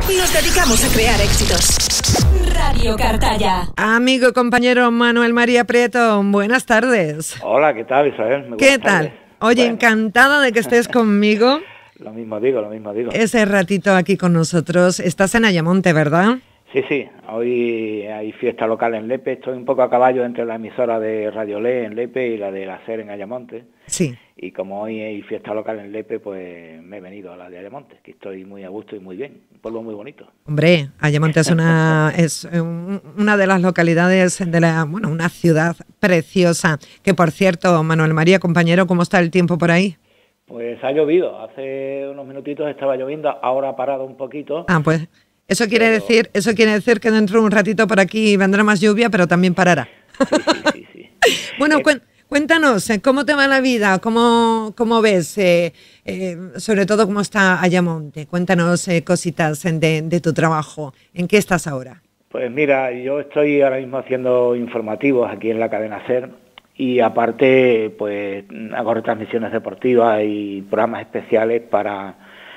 Nos dedicamos a crear éxitos. Radio Cartaya. Amigo y compañero Manuel María Prieto, buenas tardes. Hola, ¿qué tal, Isabel? ¿Qué tal? Oye, encantada de que estés conmigo. Lo mismo digo. Ese ratito aquí con nosotros. Estás en Ayamonte, ¿verdad? Sí. Hoy hay fiesta local en Lepe. Estoy un poco a caballo entre la emisora de Radio Le en Lepe y la de la SER en Ayamonte. Sí. Y como hoy hay fiesta local en Lepe, pues me he venido a la de Ayamonte, que estoy muy a gusto y muy bien. Un pueblo muy bonito. Hombre, Ayamonte es una de las localidades de una ciudad preciosa. Que por cierto, Manuel María, compañero, ¿cómo está el tiempo por ahí? Pues ha llovido. Hace unos minutitos estaba lloviendo, ahora ha parado un poquito. Pues eso quiere decir que dentro de un ratito por aquí vendrá más lluvia, pero también parará. Sí. Bueno, cuéntanos, ¿cómo te va la vida? ¿Cómo ves? Sobre todo, ¿cómo está Ayamonte? Cuéntanos cositas de tu trabajo. ¿En qué estás ahora? Pues mira, yo estoy ahora mismo haciendo informativos aquí en la cadena SER y aparte pues hago retransmisiones deportivas y programas especiales para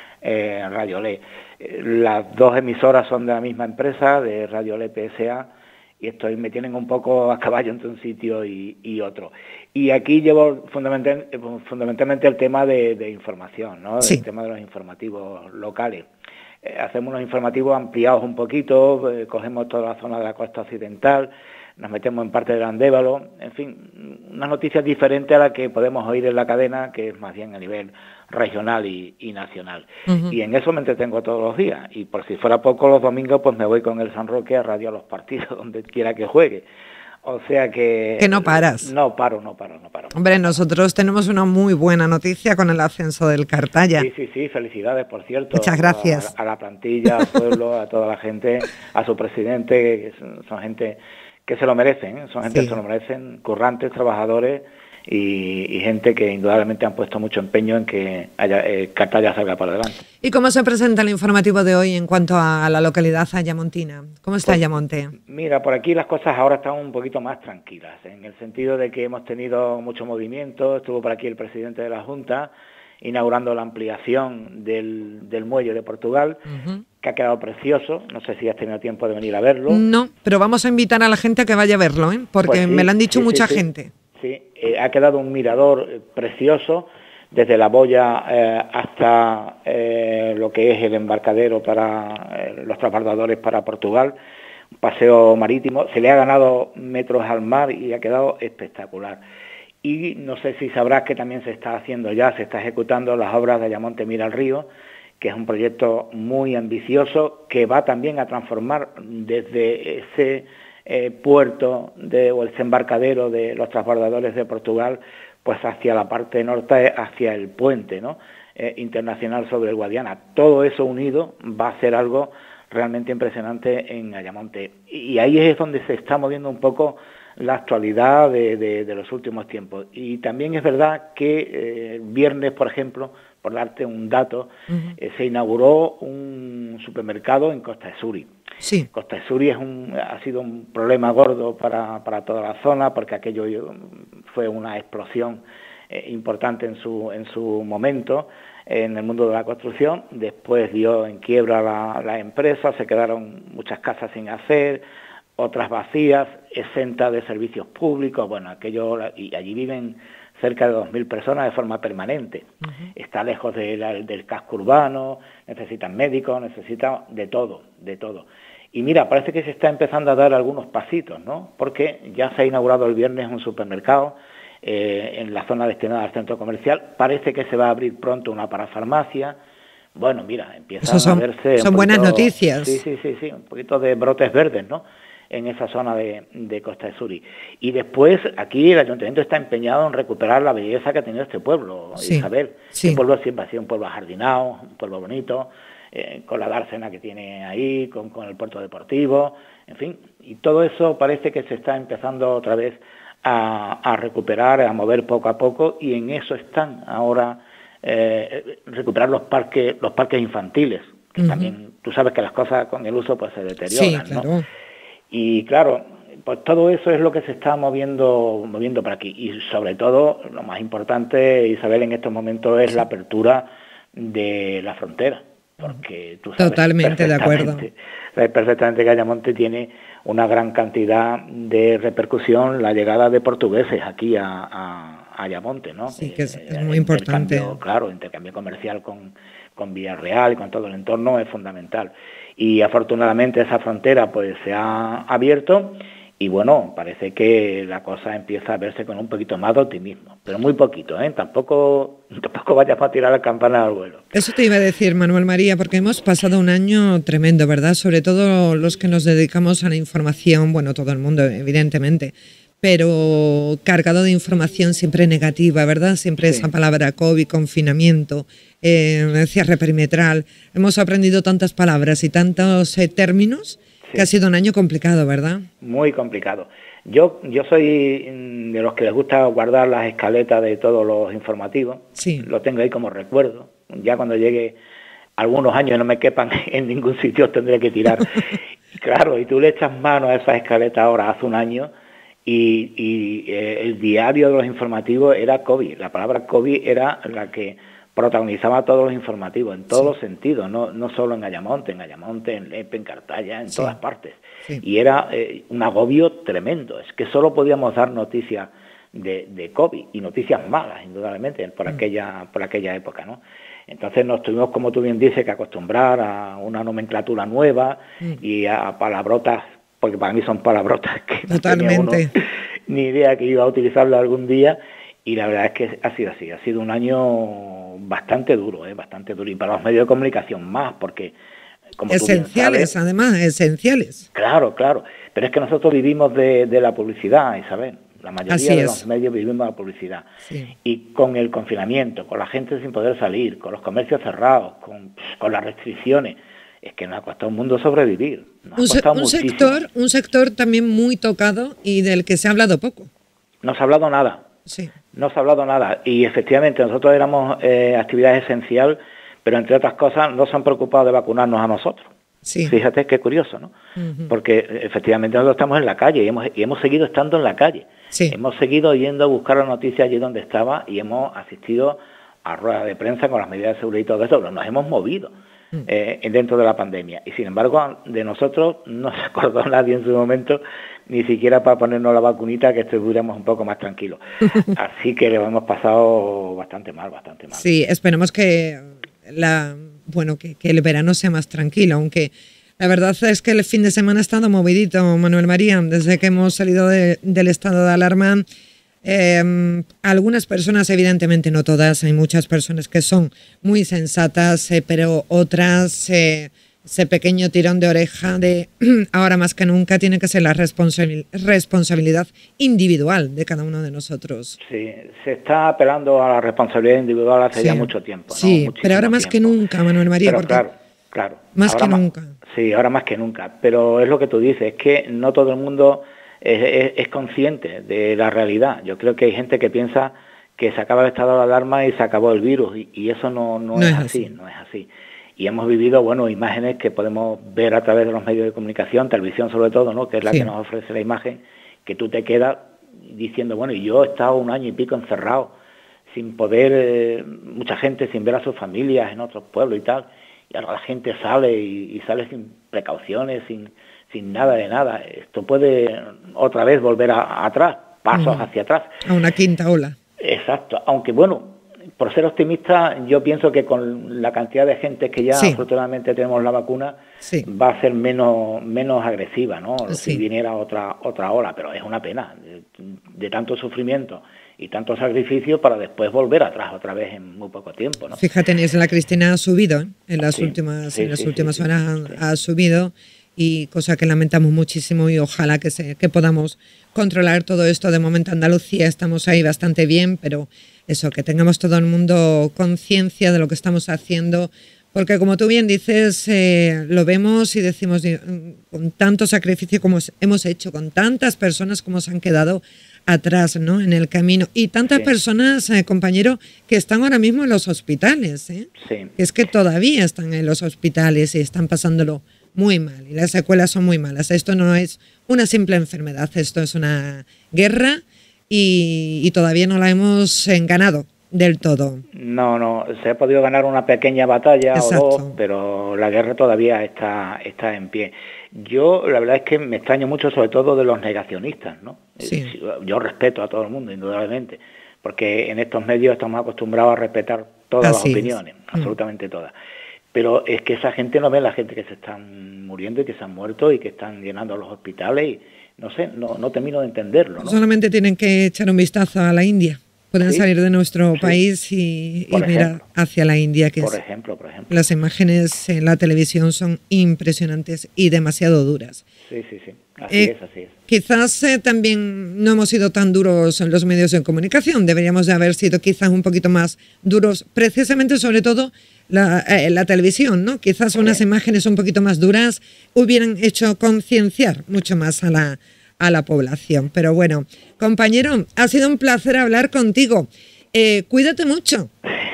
Radio Le. Las dos emisoras son de la misma empresa, de Radio Le PSA, y me tienen un poco a caballo entre un sitio y otro. Y aquí llevo fundamentalmente el tema de información, ¿no? Sí. El tema de los informativos locales. Hacemos unos informativos ampliados un poquito, cogemos toda la zona de la costa occidental, nos metemos en parte del Andévalo, en fin, unas noticias diferentes a las que podemos oír en la cadena, que es más bien a nivel regional y nacional. Uh-huh. Y en eso me entretengo todos los días, y por si fuera poco los domingos pues me voy con el San Roque a radio los partidos, donde quiera que juegue. O sea que... Que no paras. No paro. Hombre, nosotros tenemos una muy buena noticia con el ascenso del Cartaya. Sí, felicidades, por cierto. Muchas gracias. A la plantilla, al pueblo, a toda la gente, a su presidente, que son gente que se lo merecen, son gente que se lo merecen, currantes, trabajadores y gente que indudablemente han puesto mucho empeño en que Cartaya salga para adelante. ¿Y cómo se presenta el informativo de hoy en cuanto a la localidad ayamontina? ¿Cómo está Ayamonte? Mira, por aquí las cosas ahora están un poquito más tranquilas, en el sentido de que hemos tenido mucho movimiento. Estuvo por aquí el presidente de la Junta inaugurando la ampliación del muelle de Portugal, uh-huh, que ha quedado precioso. No sé si has tenido tiempo de venir a verlo. No, pero vamos a invitar a la gente a que vaya a verlo, porque pues sí, me lo han dicho mucha gente. Sí, ha quedado un mirador precioso, desde la boya hasta lo que es el embarcadero para los transbordadores para Portugal, un paseo marítimo. Se le ha ganado metros al mar y ha quedado espectacular. Y no sé si sabrás que también se está ejecutando las obras de Ayamonte Mira al Río, que es un proyecto muy ambicioso que va también a transformar desde ese puerto o el embarcadero de los transbordadores de Portugal, pues hacia la parte norte, hacia el puente, ¿no? Internacional sobre el Guadiana. Todo eso unido va a ser algo realmente impresionante en Ayamonte. Y ahí es donde se está moviendo un poco la actualidad de los últimos tiempos. Y también es verdad que el viernes, por ejemplo, por darte un dato, uh-huh, se inauguró un supermercado en Costa de Suri. Sí. Costa de Suri ha sido un problema gordo para toda la zona, porque aquello fue una explosión importante en su momento en el mundo de la construcción. Después dio en quiebra la empresa, se quedaron muchas casas sin hacer, otras vacías, exentas de servicios públicos. Bueno, y allí viven cerca de 2.000 personas de forma permanente. Uh-huh. Está lejos del casco urbano, necesitan médicos, necesitan de todo. Y mira, parece que se está empezando a dar algunos pasitos, ¿no? Porque ya se ha inaugurado el viernes un supermercado en la zona destinada al centro comercial. Parece que se va a abrir pronto una parafarmacia. Bueno, mira, empiezan a verse... Son buenas noticias. Sí, un poquito de brotes verdes, ¿no?, en esa zona de Costa de Suri. Y después, aquí el Ayuntamiento está empeñado en recuperar la belleza que ha tenido este pueblo, sí, Isabel. Sí. Este pueblo siempre ha sido un pueblo ajardinado, un pueblo bonito, con la dársena que tiene ahí, con el puerto deportivo, en fin. Y todo eso parece que se está empezando otra vez a recuperar, a mover poco a poco, y en eso están ahora recuperar los parques infantiles, que uh-huh, también tú sabes que las cosas con el uso pues se deterioran, sí, claro, ¿no? Y claro, pues todo eso es lo que se está moviendo por aquí. Y sobre todo, lo más importante, Isabel, en estos momentos es la apertura de la frontera. porque tú sabes totalmente de acuerdo. Sabes perfectamente que Ayamonte tiene una gran cantidad de repercusión la llegada de portugueses aquí a Ayamonte, ¿no? Sí, que es muy importante. Claro, intercambio comercial con Villarreal y con todo el entorno es fundamental. Y afortunadamente esa frontera pues se ha abierto y bueno, parece que la cosa empieza a verse con un poquito más de optimismo, pero muy poquito, ¿eh? Tampoco vayamos a tirar la campana al vuelo. Eso te iba a decir, Manuel María, porque hemos pasado un año tremendo, ¿verdad? Sobre todo los que nos dedicamos a la información, bueno, todo el mundo, evidentemente, pero cargado de información siempre negativa, ¿verdad? Siempre esa palabra COVID, confinamiento, cierre perimetral. Hemos aprendido tantas palabras y tantos términos que ha sido un año complicado, ¿verdad? Muy complicado. Yo soy de los que les gusta guardar las escaletas de todos los informativos. Sí. Lo tengo ahí como recuerdo. Ya cuando llegue algunos años no me quepan en ningún sitio, tendré que tirar. Claro, y tú le echas mano a esas escaletas ahora hace un año y el diario de los informativos era COVID. La palabra COVID era la que protagonizaba todos los informativos, en todos los sentidos, no solo en Ayamonte, en Lepe, en Cartaya, en todas partes. Sí. Y era un agobio tremendo, es que solo podíamos dar noticias de COVID y noticias malas, indudablemente, por aquella época, ¿no? Entonces nos tuvimos, como tú bien dices, que acostumbrar a una nomenclatura nueva y a palabrotas, porque para mí son palabrotas que no tenía uno ni idea que iba a utilizarlo algún día. Y la verdad es que ha sido así, ha sido un año bastante duro, bastante duro. Y para los medios de comunicación más, porque como esenciales, sabes, además, esenciales. Claro, pero es que nosotros vivimos de la publicidad, Isabel. La mayoría de los medios vivimos de la publicidad. Sí. Y con el confinamiento, con la gente sin poder salir, con los comercios cerrados, con las restricciones, es que nos ha costado un mundo sobrevivir. Un sector también muy tocado y del que se ha hablado poco. No se ha hablado nada. Sí. No se ha hablado nada y efectivamente nosotros éramos actividad esencial, pero entre otras cosas no se han preocupado de vacunarnos a nosotros. Sí. Fíjate qué curioso, ¿no? Porque efectivamente nosotros estamos en la calle y hemos seguido estando en la calle. Sí. Hemos seguido yendo a buscar la noticia allí donde estaba y hemos asistido a ruedas de prensa con las medidas de seguridad y todo eso, pero nos hemos movido dentro de la pandemia. Y sin embargo, de nosotros no se acordó nadie en su momento, ni siquiera para ponernos la vacunita, que estuviéramos un poco más tranquilos. Así que lo hemos pasado bastante mal. Sí, esperemos que el verano sea más tranquilo, aunque la verdad es que el fin de semana ha estado movidito, Manuel María, desde que hemos salido del estado de alarma. Algunas personas, evidentemente no todas, hay muchas personas que son muy sensatas, pero otras, ese pequeño tirón de oreja de ahora más que nunca tiene que ser la responsabilidad individual de cada uno de nosotros. Sí, se está apelando a la responsabilidad individual hace ya mucho tiempo, ¿no? Sí, pero ahora más que nunca, Manuel María. Pero claro. Más que nunca. Sí, ahora más que nunca, pero es lo que tú dices, es que no todo el mundo es consciente de la realidad. Yo creo que hay gente que piensa que se acaba el estado de alarma y se acabó el virus, y eso no es así, no es así. Y hemos vivido, imágenes que podemos ver a través de los medios de comunicación, televisión sobre todo, ¿no? Que es la que nos ofrece la imagen, que tú te quedas diciendo, y yo he estado un año y pico encerrado, sin poder, mucha gente sin ver a sus familias en otros pueblos y tal, y ahora la gente sale y sale sin precauciones, sin nada de nada. Esto puede otra vez volver atrás, pasos hacia atrás. A una quinta ola. Exacto, aunque por ser optimista, yo pienso que con la cantidad de gente que ya afortunadamente tenemos la vacuna, va a ser menos agresiva, ¿no? Si viniera otra ola, pero es una pena de tanto sufrimiento y tanto sacrificio para después volver atrás otra vez en muy poco tiempo, ¿no? Fíjate, la Cristina ha subido, en las últimas horas ha subido, y cosa que lamentamos muchísimo, y ojalá que podamos controlar todo esto. De momento Andalucía estamos ahí bastante bien, pero eso, que tengamos todo el mundo conciencia de lo que estamos haciendo, porque como tú bien dices, lo vemos y decimos, con tanto sacrificio como hemos hecho, con tantas personas como se han quedado atrás, ¿no?, en el camino, y tantas personas, compañero, que están ahora mismo en los hospitales, es que todavía están en los hospitales y están pasándolo muy mal, y las secuelas son muy malas. Esto no es una simple enfermedad, esto es una guerra y todavía no la hemos ganado, del todo. No, se ha podido ganar una pequeña batalla Exacto. o dos, pero la guerra todavía está en pie. Yo, la verdad es que me extraño mucho, sobre todo de los negacionistas, ¿no? Sí. Yo respeto a todo el mundo, indudablemente, porque en estos medios estamos acostumbrados a respetar todas Así las es. opiniones, absolutamente todas. Pero es que esa gente no ve la gente que se están muriendo y que se han muerto y que están llenando los hospitales y no sé, no termino de entenderlo, ¿no? Solamente tienen que echar un vistazo a la India. Pueden Sí, salir de nuestro sí. país y Por mirar ejemplo. hacia la India, que Por es... ejemplo. Las imágenes en la televisión son impresionantes y demasiado duras. Sí. Así es. Quizás también no hemos sido tan duros en los medios de comunicación. Deberíamos de haber sido quizás un poquito más duros, precisamente sobre todo la televisión, ¿no? Quizás unas imágenes un poquito más duras hubieran hecho concienciar mucho más a la población. Pero bueno, compañero, ha sido un placer hablar contigo. Cuídate mucho.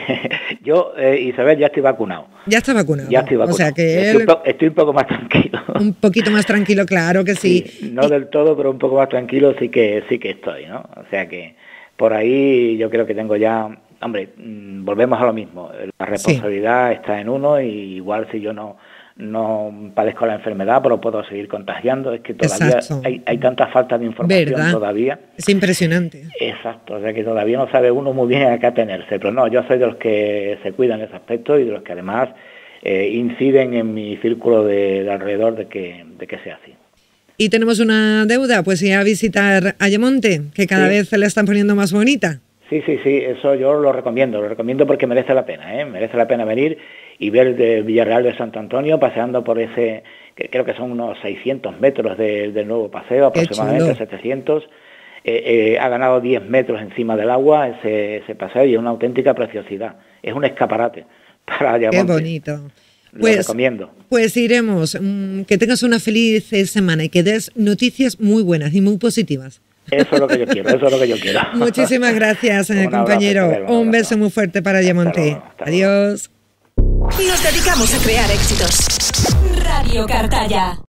Yo, Isabel, ya estoy vacunado. Ya está vacunado. Ya estoy vacunado. O sea que estoy un poco más tranquilo. un poquito más tranquilo, claro que sí. No del todo, pero un poco más tranquilo sí que estoy, ¿no? O sea que por ahí yo creo que tengo ya... Hombre, volvemos a lo mismo. La responsabilidad está en uno, y igual si yo no padezco la enfermedad, pero puedo seguir contagiando. Es que todavía hay tanta falta de información. ¿Verdad? Todavía. Es impresionante. Exacto, o sea que todavía no sabe uno muy bien a qué atenerse. Pero no, yo soy de los que se cuidan en ese aspecto y de los que además inciden en mi círculo de alrededor de que sea así. Y tenemos una deuda, pues ir a visitar Ayamonte, que cada vez se la están poniendo más bonita. Sí, eso yo lo recomiendo porque merece la pena, merece la pena venir y ver de Villarreal de Santo Antonio paseando por ese, que creo que son unos 600 metros del nuevo paseo, aproximadamente 700. Ha ganado 10 metros encima del agua ese paseo y es una auténtica preciosidad. Es un escaparate para Ayamonte. Qué bonito. Lo recomiendo. Pues iremos. Que tengas una feliz semana y que des noticias muy buenas y muy positivas. Eso es lo que yo quiero, Muchísimas gracias, compañero. Un beso muy fuerte para Ayamonte. Adiós. Nos dedicamos a crear éxitos. Radio Cartaya.